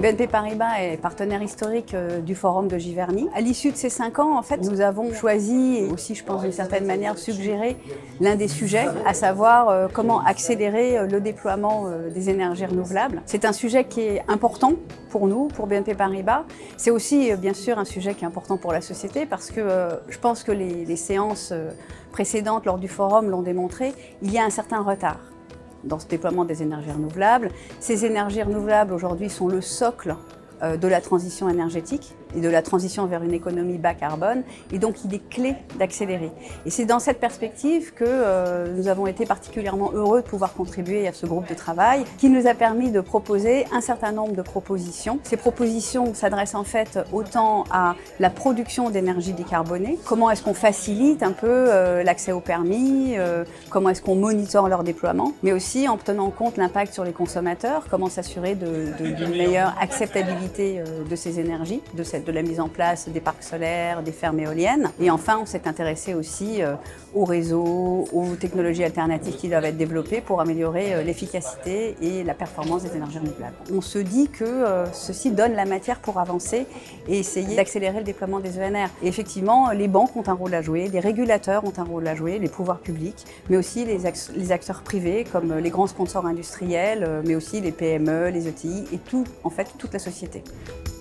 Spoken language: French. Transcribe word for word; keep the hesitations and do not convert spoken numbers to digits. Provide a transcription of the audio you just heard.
B N P Paribas est partenaire historique du Forum de Giverny. À l'issue de ces cinq ans, en fait, nous avons choisi, et aussi, je pense, d'une certaine manière, suggéré l'un des sujets, à savoir euh, comment accélérer le déploiement euh, des énergies renouvelables. C'est un sujet qui est important pour nous, pour B N P Paribas. C'est aussi, euh, bien sûr, un sujet qui est important pour la société parce que euh, je pense que les, les séances euh, précédentes lors du forum l'ont démontré, il y a un certain retard dans ce déploiement des énergies renouvelables. Ces énergies renouvelables aujourd'hui sont le socle euh, de la transition énergétique et de la transition vers une économie bas carbone, et donc il est clé d'accélérer. Et c'est dans cette perspective que euh, nous avons été particulièrement heureux de pouvoir contribuer à ce groupe de travail qui nous a permis de proposer un certain nombre de propositions. Ces propositions s'adressent en fait autant à la production d'énergie décarbonée, comment est-ce qu'on facilite un peu euh, l'accès au permis, euh, comment est-ce qu'on monitore leur déploiement, mais aussi en tenant compte l'impact sur les consommateurs, comment s'assurer de, de, d'une meilleure acceptabilité euh, de ces énergies, de cette de la mise en place des parcs solaires, des fermes éoliennes. Et enfin, on s'est intéressé aussi euh, aux réseaux, aux technologies alternatives qui doivent être développées pour améliorer euh, l'efficacité et la performance des énergies renouvelables. On se dit que euh, ceci donne la matière pour avancer et essayer d'accélérer le déploiement des E N R. Et effectivement, les banques ont un rôle à jouer, les régulateurs ont un rôle à jouer, les pouvoirs publics, mais aussi les, les acteurs privés comme les grands sponsors industriels, mais aussi les P M E, les E T I et tout, en fait, toute la société.